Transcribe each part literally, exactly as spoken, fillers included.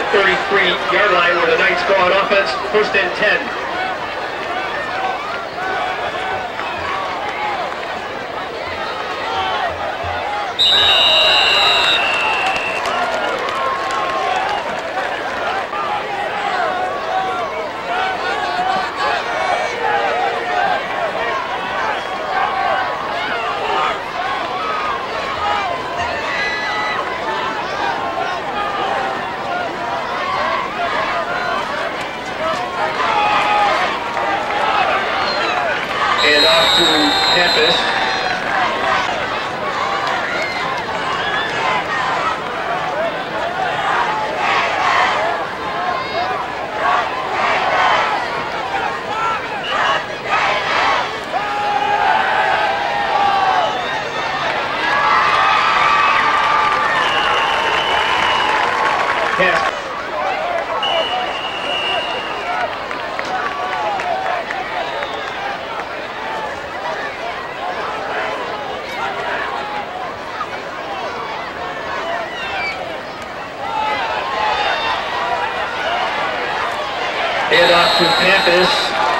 thirty-three yard line where the Knights go on offense, first and ten. And off to Tempest. Pass. And off to Pappas.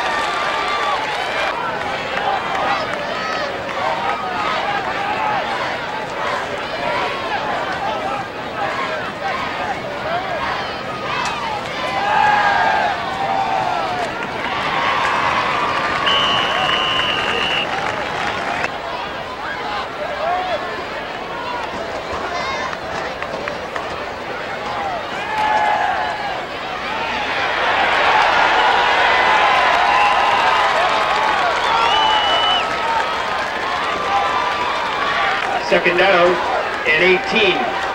Second down and eighteen.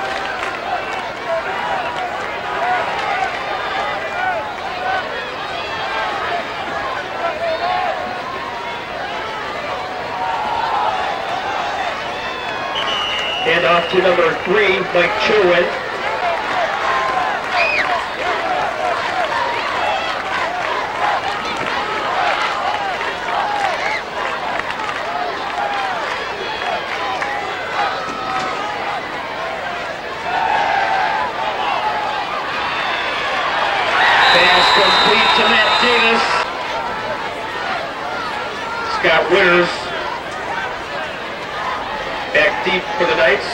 And off to number three, Mike Chilwin. Complete to Matt Davis. Scott Winters back deep for the Knights.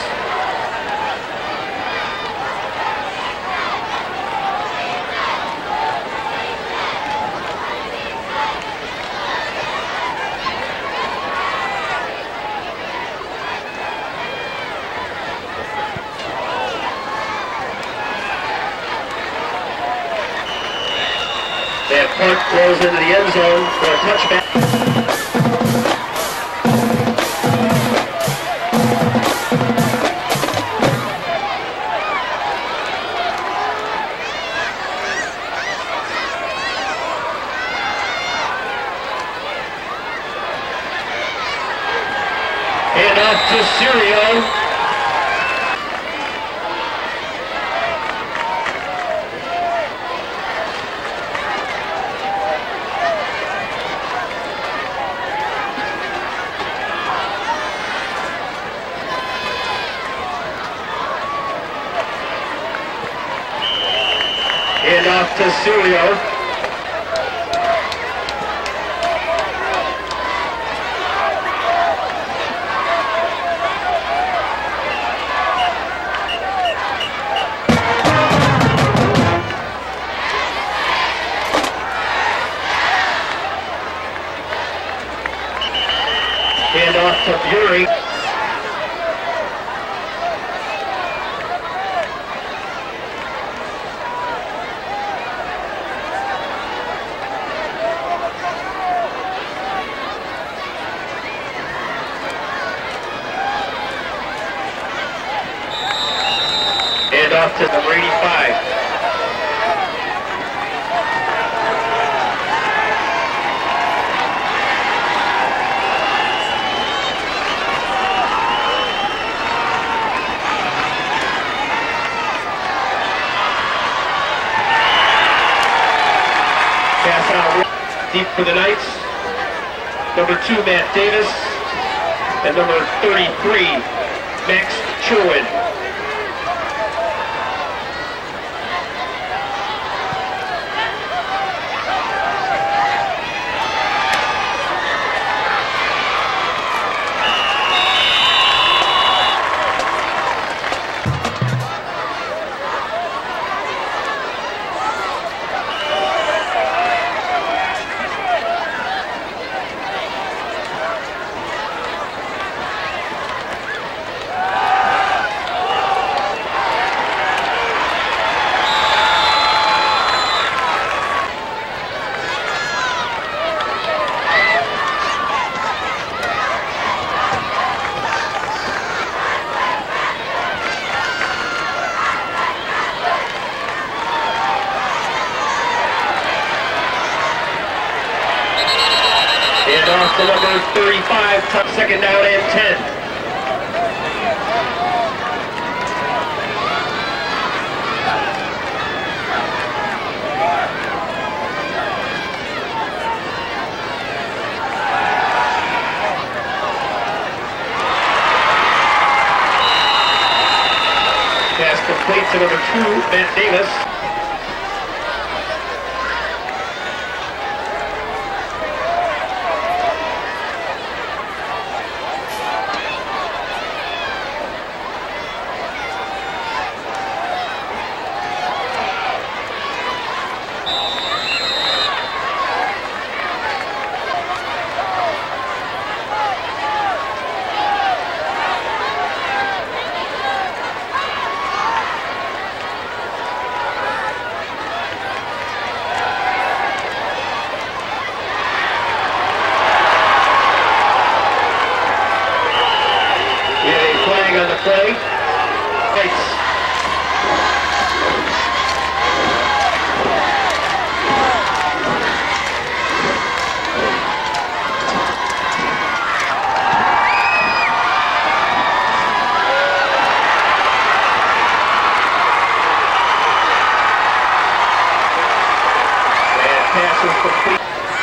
That punt rolls into the end zone for a touchback. And off to Sirio. And off to Sirio. And off to Bury. And off to number eighty-five. Pass out deep for the Knights. Number two, Matt Davis. And number thirty-three, Max Chilwin. to number thirty-five, top second down and ten. Pass complete to number two, Matt Davis. On the play. Lights. And pass is complete.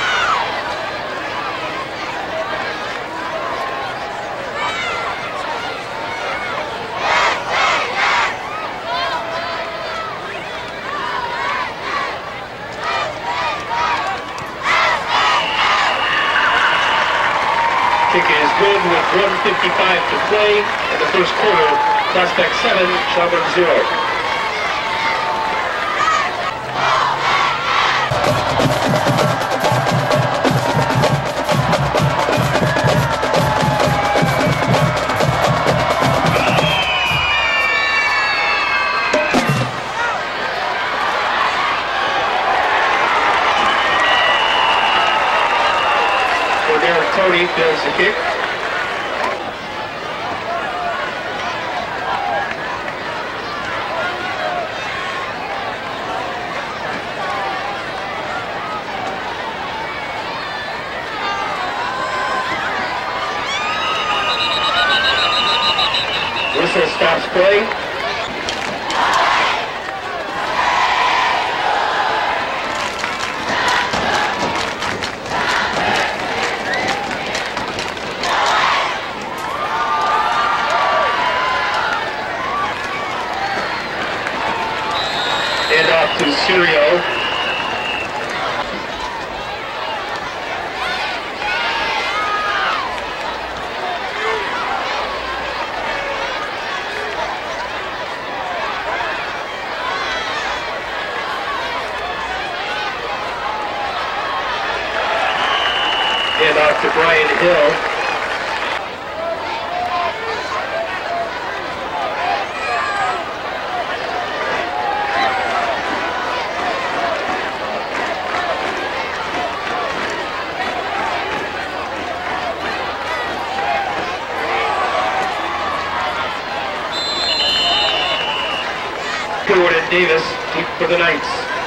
Kick is good with one fifty-five to play in the first quarter. Prospect seven, Schaumburg zero. Tony does the kick. Whistle stops play. And off to Sirio. And off to Brian Hill. Stewart and Davis deep for the Knights.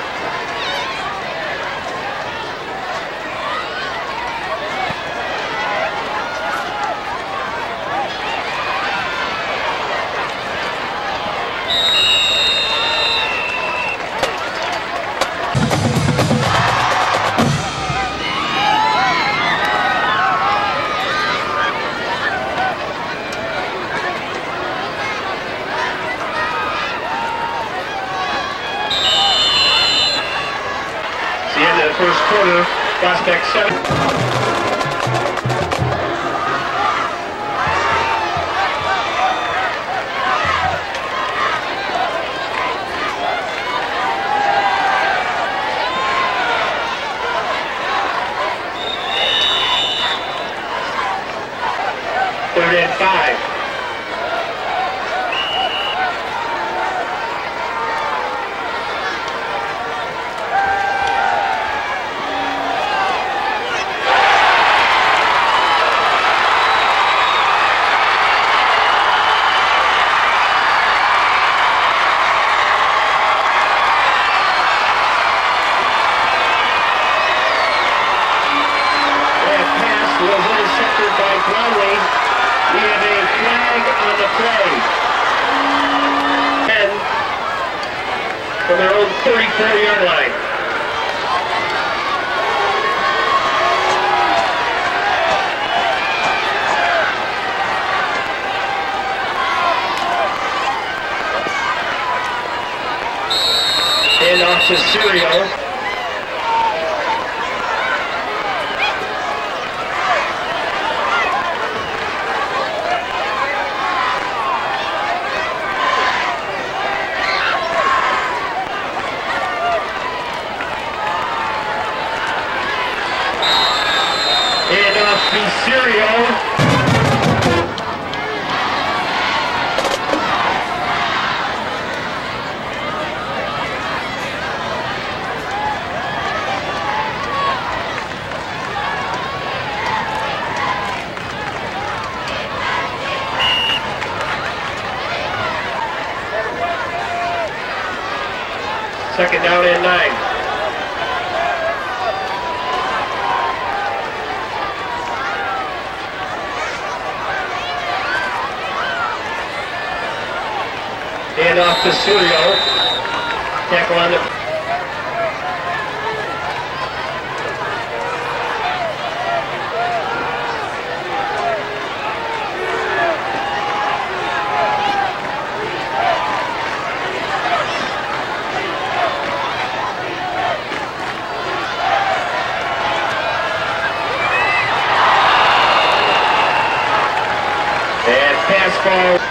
The end of the first quarter, Prospect seven. Third and five. That pass was Brownlee. We have a flag on the play. And from their own thirty-four yard line. And off to Serio. And off to Serio. Second down and nine. And off to Serio. Tackle on the... And pass ball.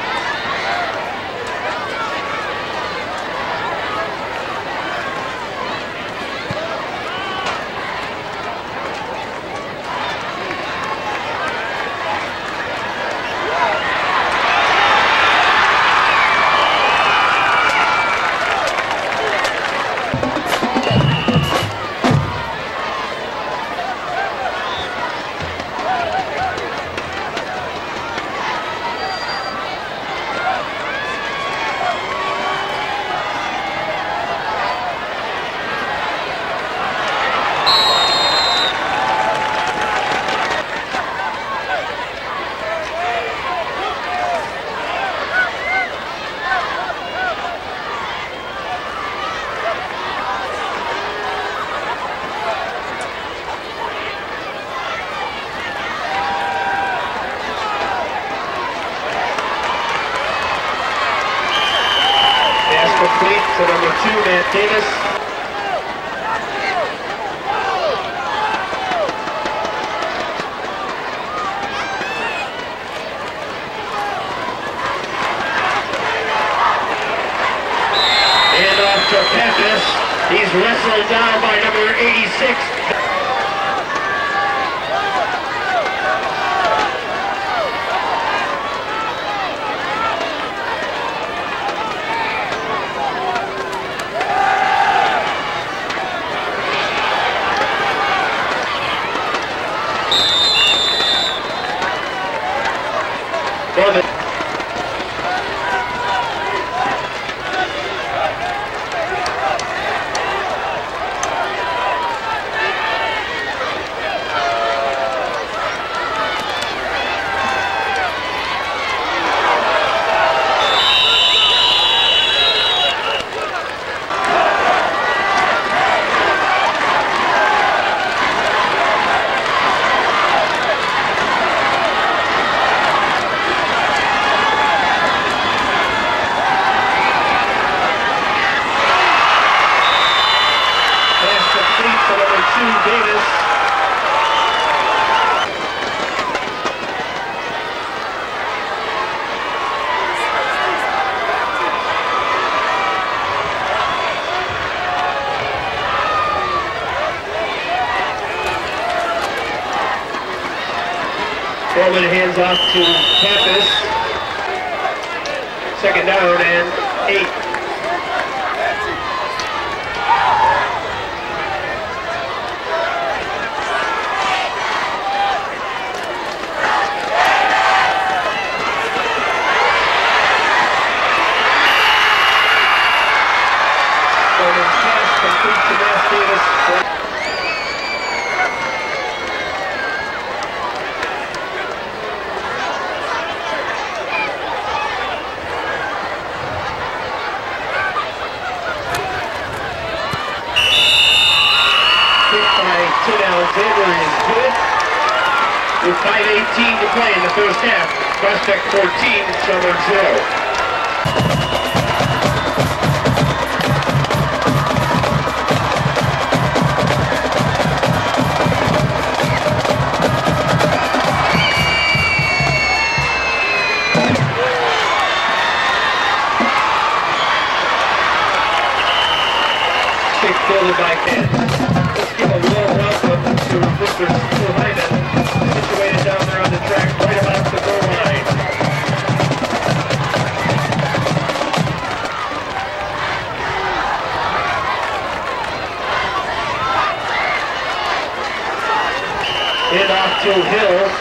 Complete to number two, Matt Davis. And off to Pappas. He's wrestled down by number eighty-six. Well, Davis. Foreman hands off to Pappas. Second down and eight. five eighteen to play in the first half. Prospect fourteen, Schaumburg zero. Fielded by Kent. Let's give a warm welcome to Mister Hyman, situated down there on the track right about the goal line. In off to Hill.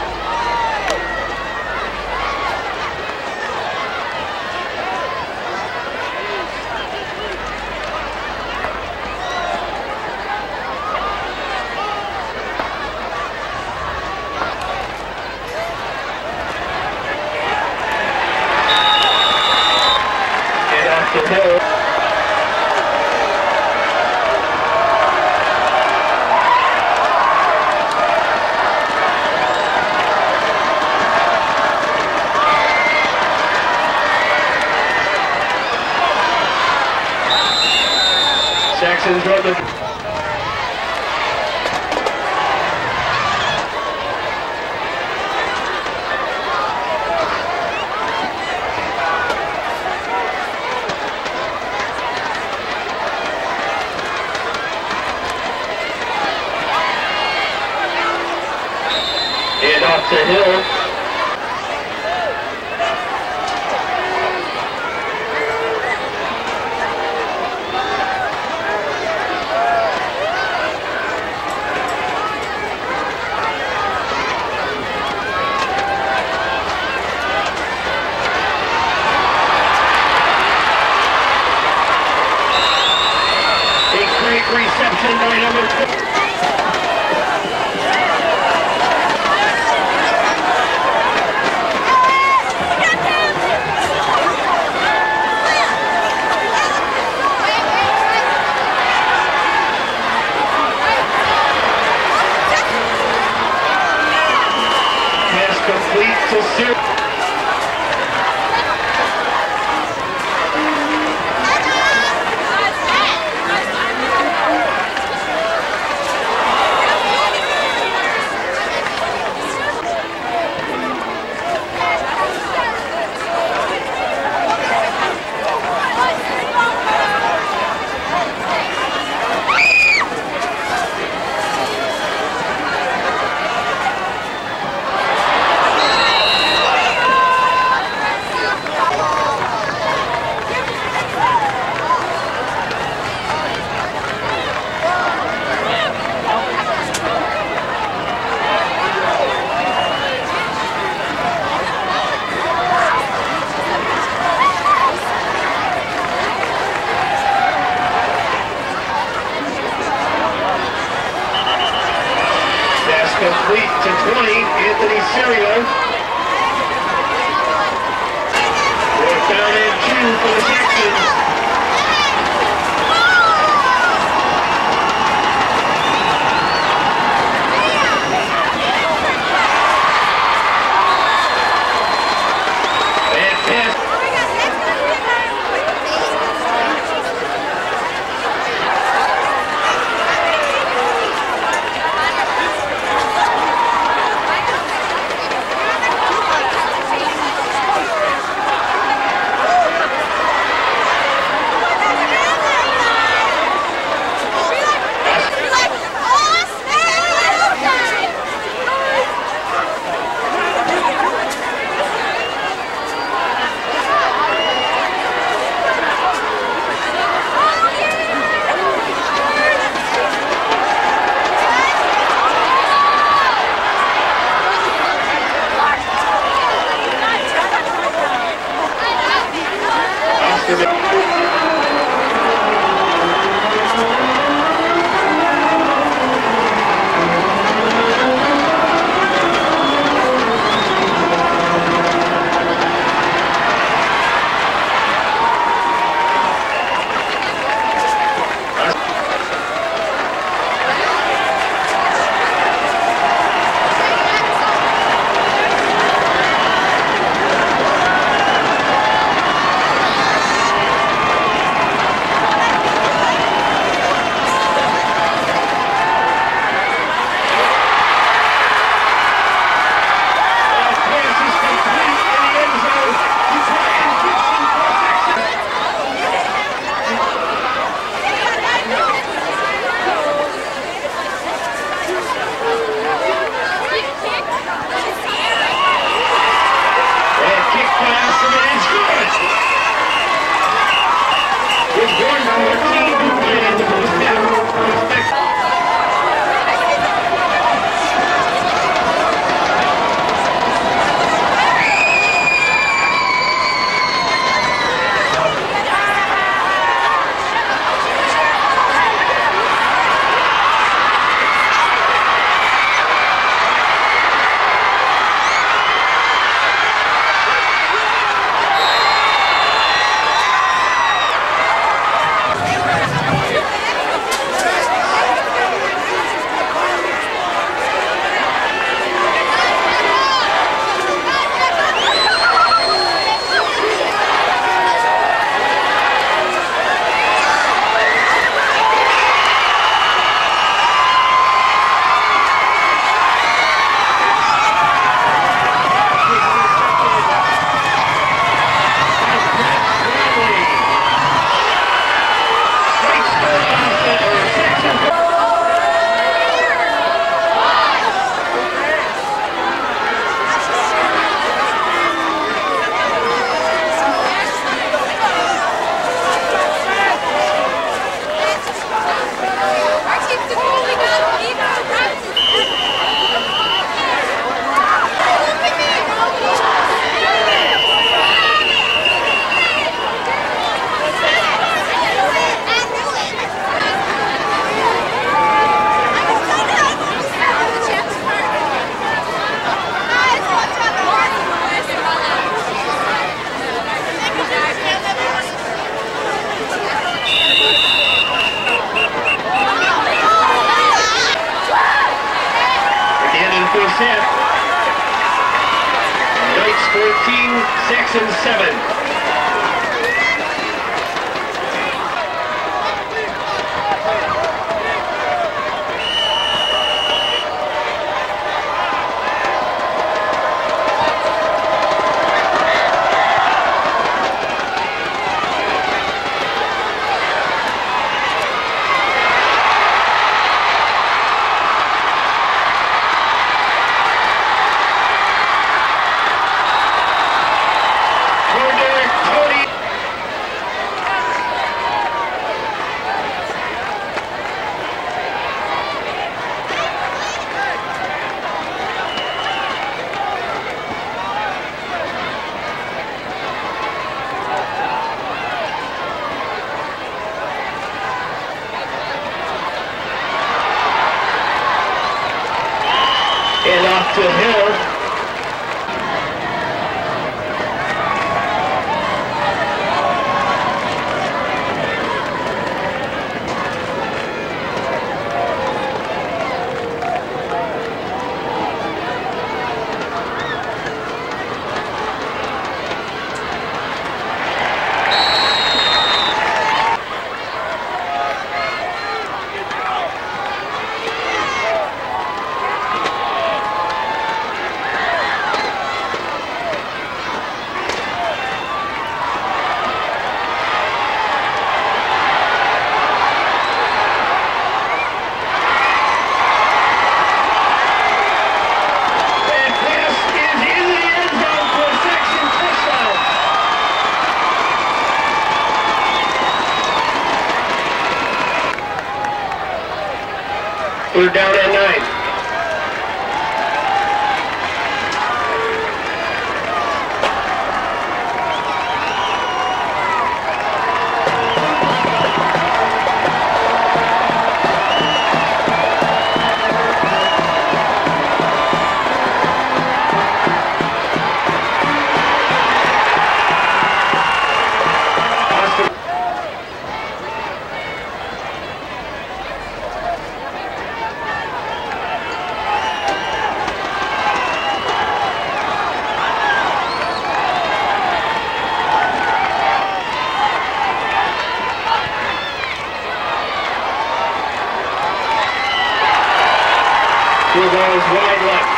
Jackson's run the and off to Hill. Reception by number two. Pass complete to zero. fifteen, six, and seven. And off to Hill. We're down at nine. Two balls wide left.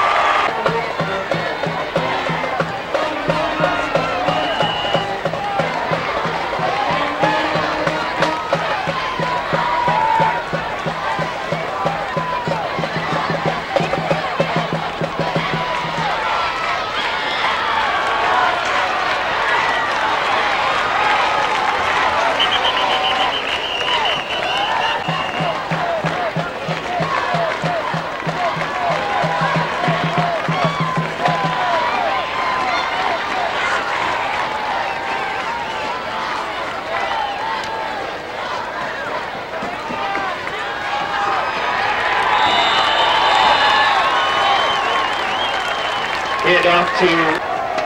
Hand off to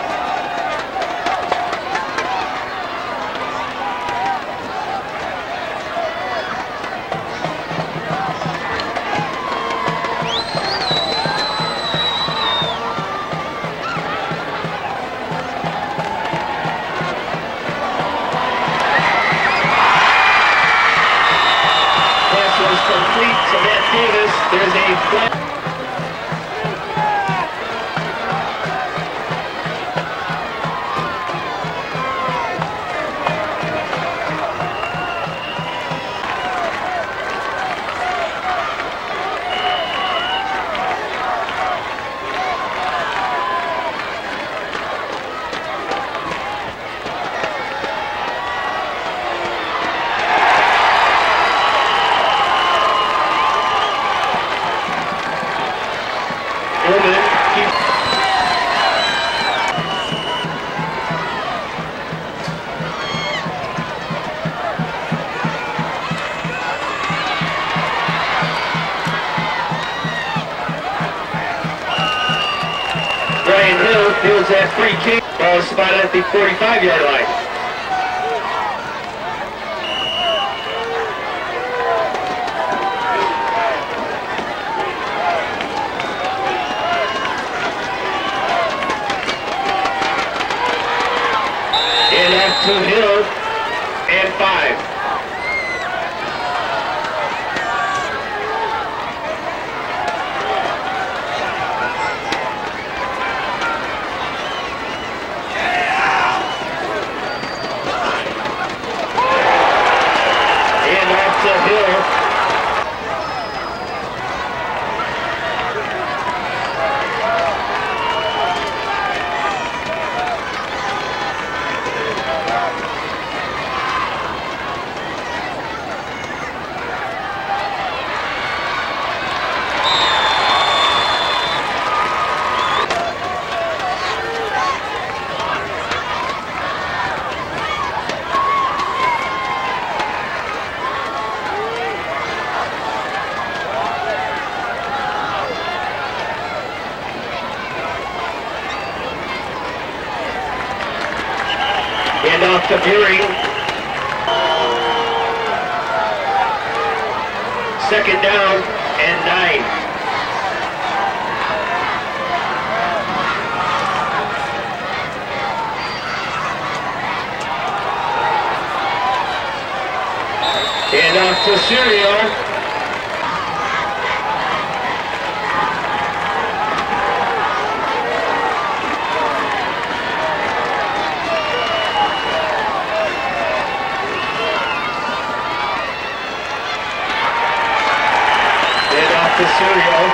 pass was complete to Matt Davis. There's a flat. Brian Hill fields that free kick. Ball spotted at the forty-five yard line. to Hill and five. And off to Hill. And off to Bury. Second down and nine. And off to Serial. To Serial.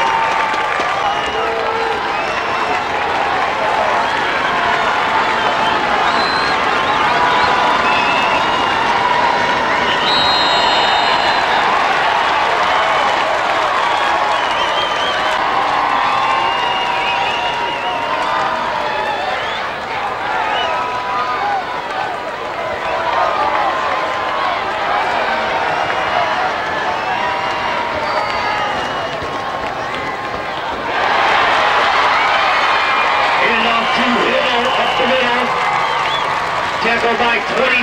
Tackle by twenty.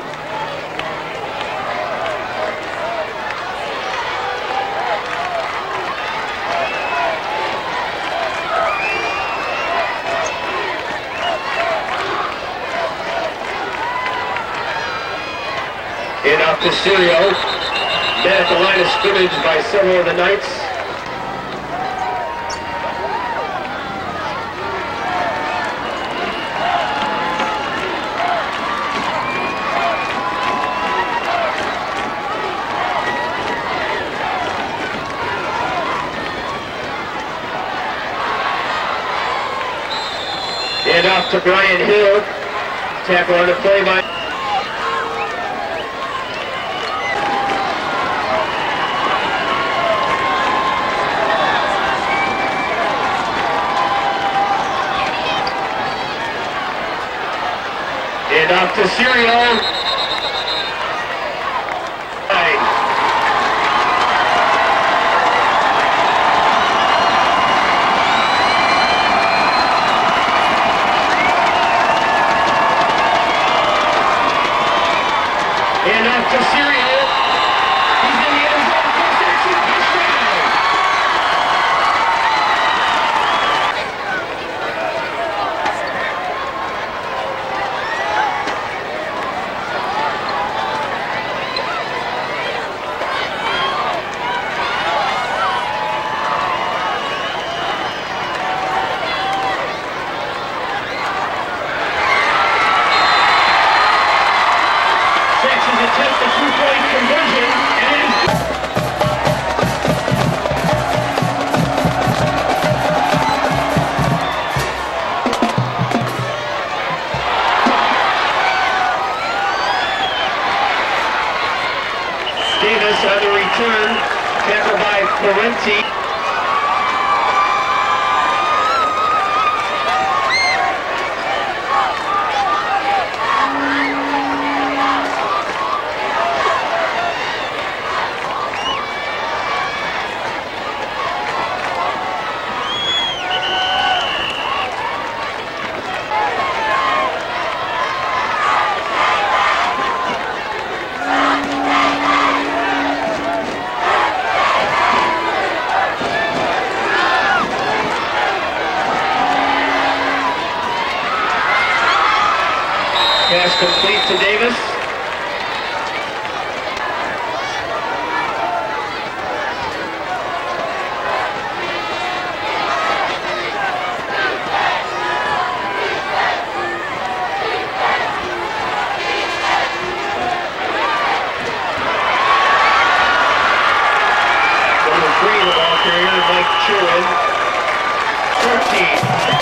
And off to Serial. Met at the line of scrimmage by several of the Knights. And off to Brian Hill. Tackle on the play by. And off to Serial. And off to Serial. He's in the end zone. First action touchdown. Pass complete to Davis. Number three, the ball carrier, Mike Chewin. fourteen.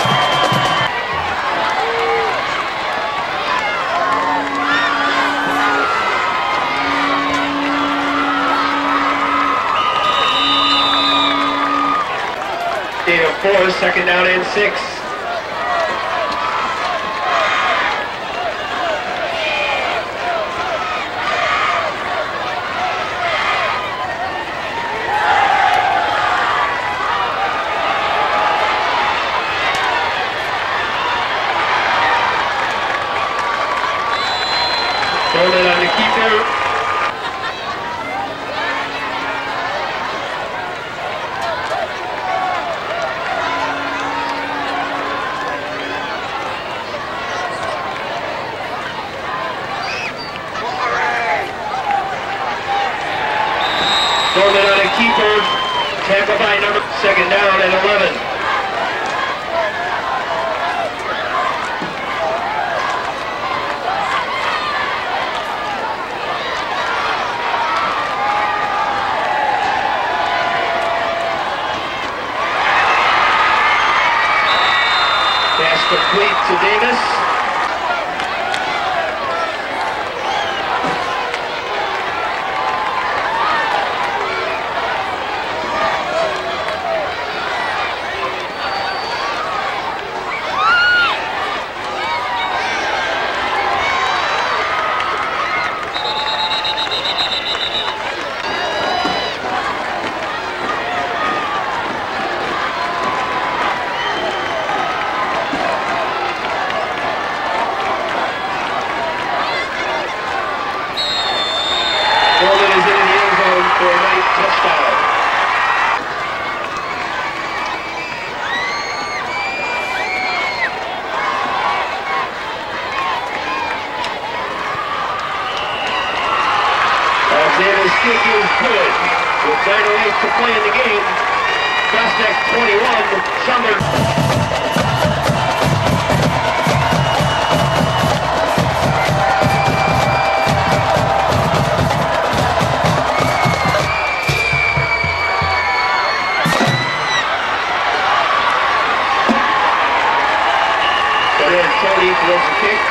Four, second down and six. Throwing it on the keeper. Throwing it on a keeper. Tampa Bay number second down and eleven. Pass complete to Davis. Davis kick is good. With nine oh eight to play in the game. Prospect twenty-one, Schaumburg. Tony throws a kick.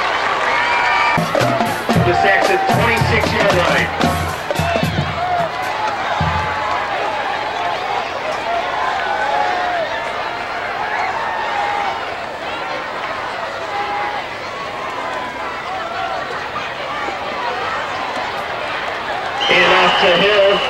The Saxon twenty-six yard line. And off to Hill.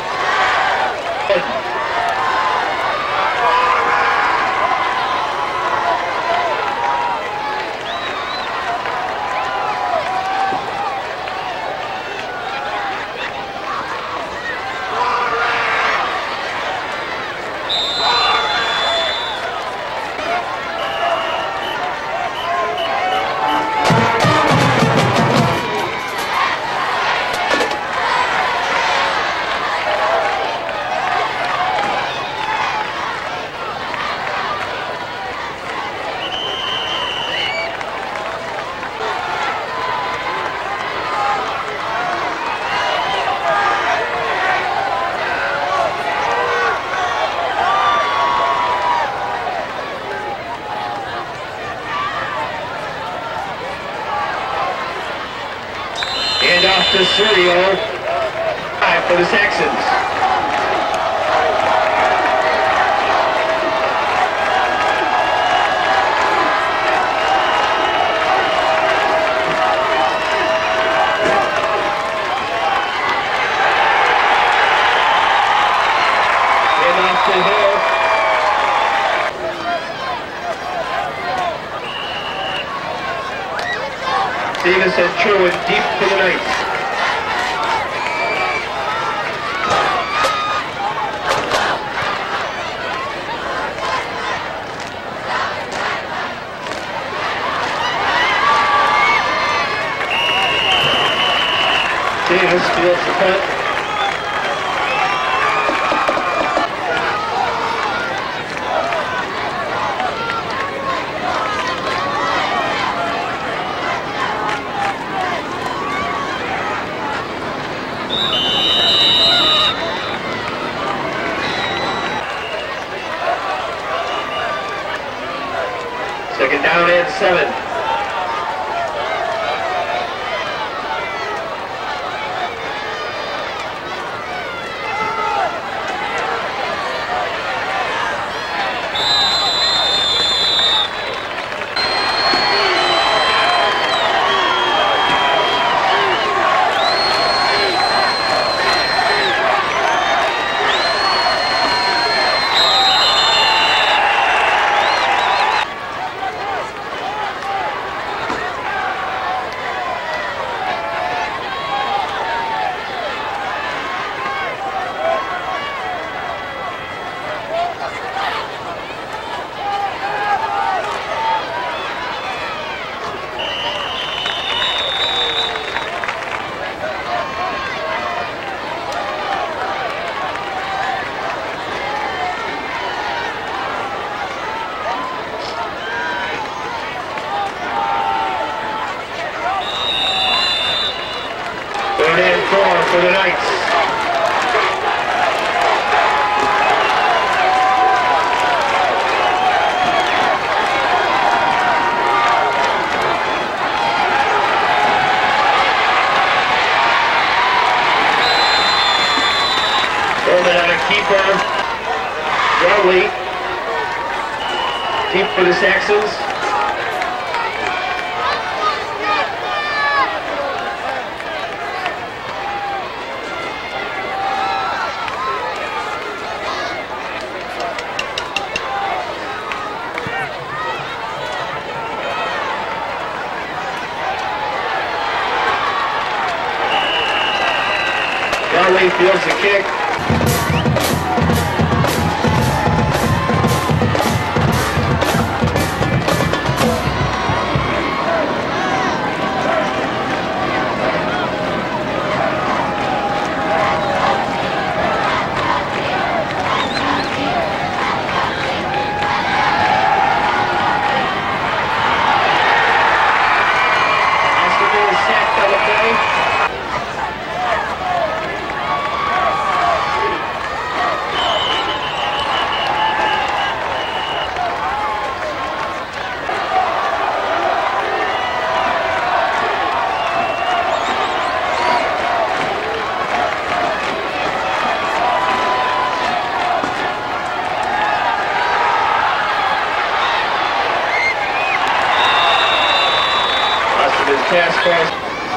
And off to Serio, five for the Saxons. And off to Hill. Davis and Sherwood deep for the Knights. Davis fields the punt. Second down and seven. Third and four for the Knights. Bowman on a keeper. Rowley. Deep for the Saxons. Rowley fields the kick. Oscar is sacked on the play. Pass pass.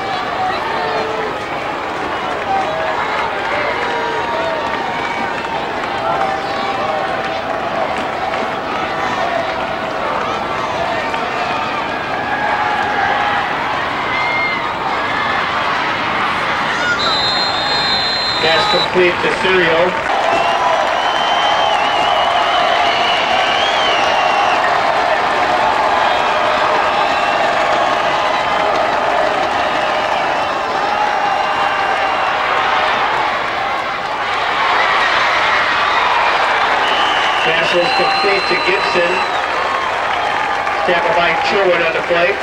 Pass complete to Serio. Pass was complete to Gibson. Tackled by Sherwood on the play.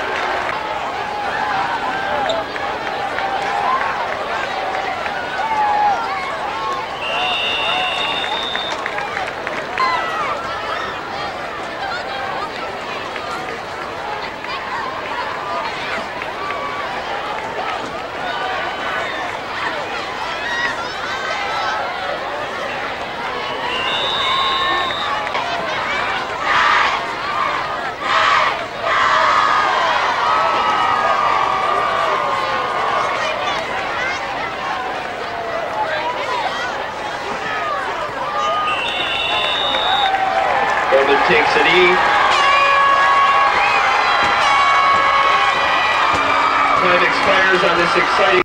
Takes it E. Time expires on this exciting